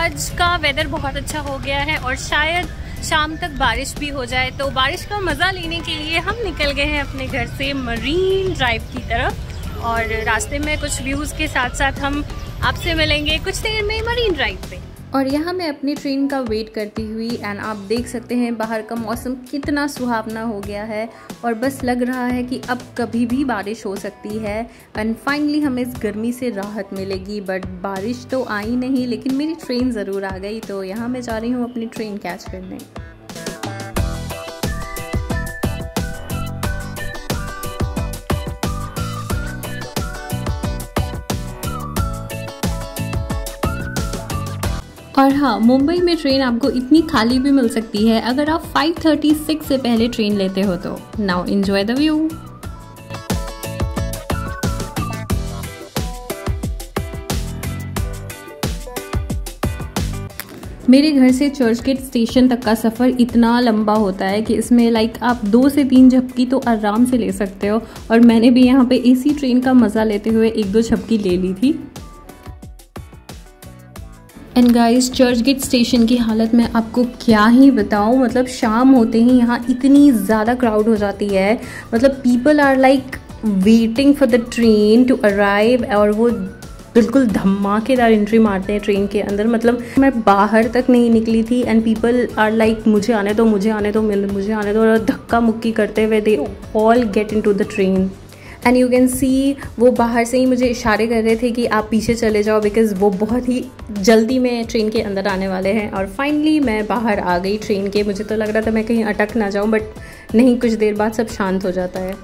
आज का वेदर बहुत अच्छा हो गया है और शायद शाम तक बारिश भी हो जाए, तो बारिश का मज़ा लेने के लिए हम निकल गए हैं अपने घर से मरीन ड्राइव की तरफ। और रास्ते में कुछ व्यूज़ के साथ साथ हम आपसे मिलेंगे कुछ देर में मरीन ड्राइव पे। और यहाँ मैं अपनी ट्रेन का वेट करती हुई एंड आप देख सकते हैं बाहर का मौसम कितना सुहावना हो गया है और बस लग रहा है कि अब कभी भी बारिश हो सकती है एंड फाइनली हमें इस गर्मी से राहत मिलेगी। बट बारिश तो आई नहीं, लेकिन मेरी ट्रेन ज़रूर आ गई, तो यहाँ मैं जा रही हूँ अपनी ट्रेन कैच करने। और हाँ, मुंबई में ट्रेन आपको इतनी खाली भी मिल सकती है अगर आप 5:36 से पहले ट्रेन लेते हो तो। Now enjoy the view. मेरे घर से चर्चगेट स्टेशन तक का सफ़र इतना लंबा होता है कि इसमें आप 2 से 3 झपकी तो आराम से ले सकते हो। और मैंने भी यहाँ पे एसी ट्रेन का मज़ा लेते हुए 1-2 झपकी ले ली थी। एंड गाइस, चर्चगेट स्टेशन की हालत मैं आपको क्या ही बताऊं। मतलब शाम होते ही यहाँ इतनी ज़्यादा क्राउड हो जाती है, मतलब people are waiting for the train to arrive और वो बिल्कुल धमाकेदार एंट्री मारते हैं ट्रेन के अंदर। मतलब मैं बाहर तक नहीं निकली थी एंड पीपल आर मुझे आने दो, मुझे आने दो, मुझे आने दो, और धक्का मुक्की करते हुए they all get into the train. And you can see वो बाहर से ही मुझे इशारे कर रहे थे कि आप पीछे चले जाओ, बिकॉज़ वो बहुत ही जल्दी में ट्रेन के अंदर आने वाले हैं। और फाइनली मैं बाहर आ गई ट्रेन के। मुझे तो लग रहा था मैं कहीं अटक ना जाऊं, बट नहीं, कुछ देर बाद सब शांत हो जाता है।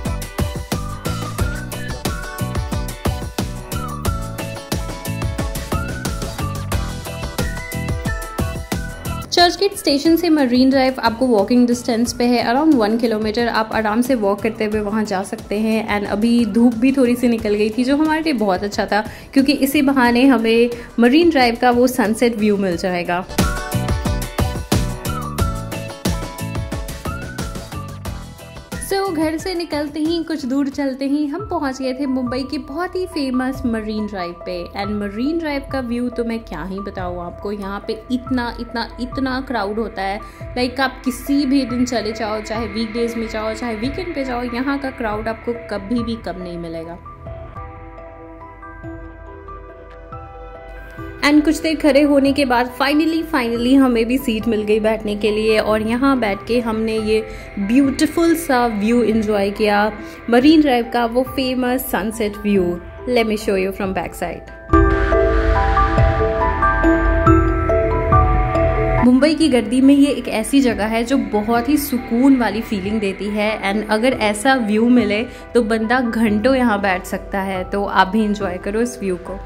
चर्चगेट स्टेशन से मरीन ड्राइव आपको वॉकिंग डिस्टेंस पे है, अराउंड 1 किलोमीटर। आप आराम से वॉक करते हुए वहाँ जा सकते हैं। एंड अभी धूप भी थोड़ी सी निकल गई थी, जो हमारे लिए बहुत अच्छा था, क्योंकि इसी बहाने हमें मरीन ड्राइव का वो सनसेट व्यू मिल जाएगा। घर से निकलते ही कुछ दूर चलते ही हम पहुंच गए थे मुंबई की बहुत ही फेमस मरीन ड्राइव पे। एंड मरीन ड्राइव का व्यू तो मैं क्या ही बताऊँ आपको। यहाँ पे इतना क्राउड होता है। आप किसी भी दिन चले जाओ, चाहे वीकडेज में जाओ, चाहे वीकेंड पे जाओ, यहाँ का क्राउड आपको कभी भी कम नहीं मिलेगा। एंड कुछ देर खड़े होने के बाद फाइनली हमें भी सीट मिल गई बैठने के लिए। और यहाँ बैठ के हमने ये ब्यूटीफुल सा व्यू एंजॉय किया, मरीन ड्राइव का वो famous sunset view. Let me show you from back side. Mumbai की गर्दी में ये एक ऐसी जगह है जो बहुत ही सुकून वाली फीलिंग देती है। एंड अगर ऐसा व्यू मिले तो बंदा घंटों यहाँ बैठ सकता है। तो आप भी इंजॉय करो इस व्यू को।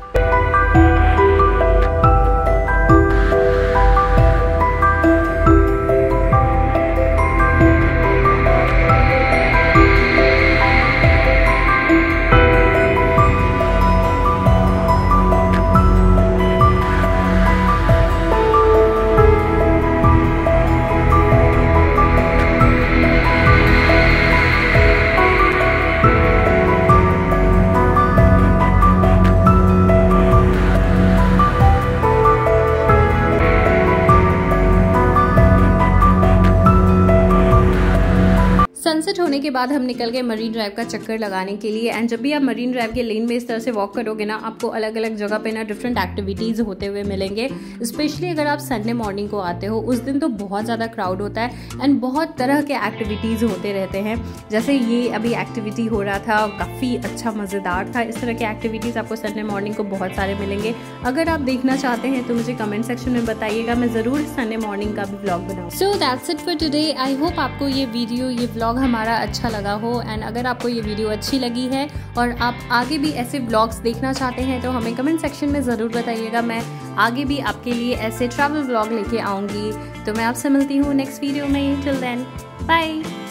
सनसेट होने के बाद हम निकल गए मरीन ड्राइव का चक्कर लगाने के लिए। एंड जब भी आप मरीन ड्राइव के लेन में इस तरह से वॉक करोगे ना, आपको अलग अलग जगह पे ना डिफरेंट एक्टिविटीज़ होते हुए मिलेंगे। स्पेशली अगर आप संडे मॉर्निंग को आते हो, उस दिन तो बहुत ज़्यादा क्राउड होता है एंड बहुत तरह के एक्टिविटीज़ होते रहते हैं। जैसे ये अभी एक्टिविटी हो रहा था, काफ़ी अच्छा मज़ेदार था। इस तरह के एक्टिविटीज़ आपको संडे मॉर्निंग को बहुत सारे मिलेंगे। अगर आप देखना चाहते हैं तो मुझे कमेंट सेक्शन में बताइएगा, मैं ज़रूर संडे मॉर्निंग का भी व्लॉग बनाऊँ। So that's it for today. I hope आपको ये वीडियो, ये व्लॉग हमारा अच्छा लगा हो। एंड अगर आपको ये वीडियो अच्छी लगी है और आप आगे भी ऐसे व्लॉग्स देखना चाहते हैं तो हमें कमेंट सेक्शन में ज़रूर बताइएगा। मैं आगे भी आपके लिए ऐसे ट्रैवल व्लॉग लेके आऊँगी। तो मैं आपसे मिलती हूँ नेक्स्ट वीडियो में। Till then, bye.